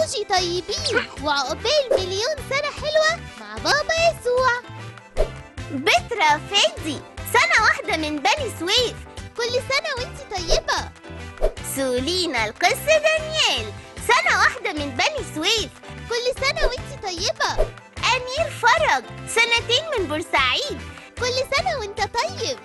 كوجي طيبين، وعقبال مليون سنة حلوة مع بابا يسوع. بترا فادي سنة واحدة من بني سويف، كل سنة وانتي طيبة. سولينا القس دانيال سنة واحدة من بني سويف، كل سنة وانتي طيبة. أمير فرج 2 من بورسعيد، كل سنة وانت طيب.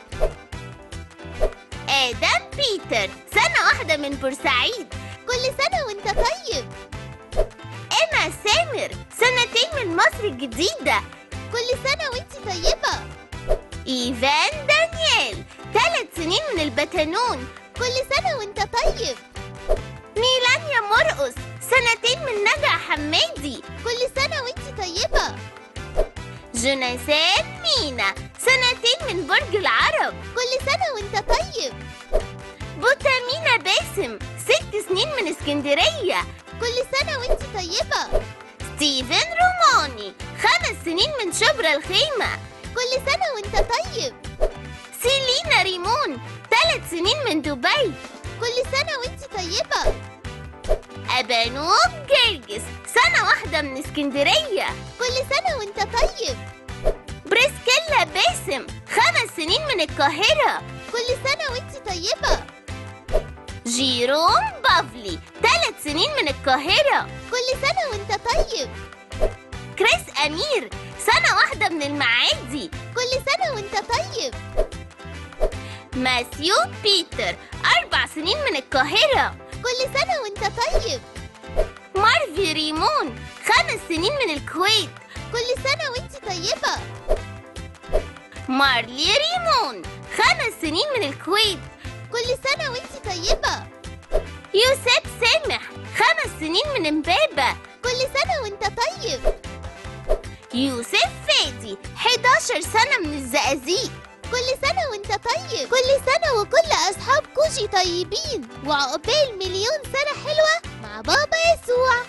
آدم بيتر سنة واحدة من بورسعيد، كل سنة وانت طيب. إما سامر 2 من مصر الجديدة، كل سنة وانتي طيبة. إيفان دانيال 3 سنين من البتنون، كل سنة وانت طيب. ميلانيا مرقص 2 من نجع حمادي، كل سنة وانتي طيبة. جوناثان مينا 2 من برج العرب، كل سنة وانت طيب. بوتامينا باسم 6 سنين من اسكندرية، كل سنة وانتي طيبة. ستيفن روماني 5 سنين من شبرا الخيمة، كل سنة وانت طيب. سيلينا ريمون 3 سنين من دبي، كل سنة وانتي طيبة. أبانوب جرجس سنة واحدة من اسكندرية، كل سنة وانت طيب. بريسكيلا باسم 5 سنين من القاهرة، كل سنة وانتي طيبة. جيروم بافلي 3 سنين من القاهرة، كل سنة وانت طيب. كريس أمير سنة واحدة من المعادي، كل سنة وانت طيب. ماثيو بيتر 4 سنين من القاهرة، كل سنة وانت طيب. مارفي ريمون 5 سنين من الكويت، كل سنة وانتي طيبة. مارلي ريمون 5 سنين من الكويت، كل سنة وانتي طيبة. يوسف سامح 5 سنين من امبابة، كل سنة وانت طيب. يوسف فادي 11 سنة من الزقازيق، كل سنة وانت طيب. كل سنة وكل أصحاب كوجي طيبين، وعقبال مليون سنة حلوة مع بابا يسوع.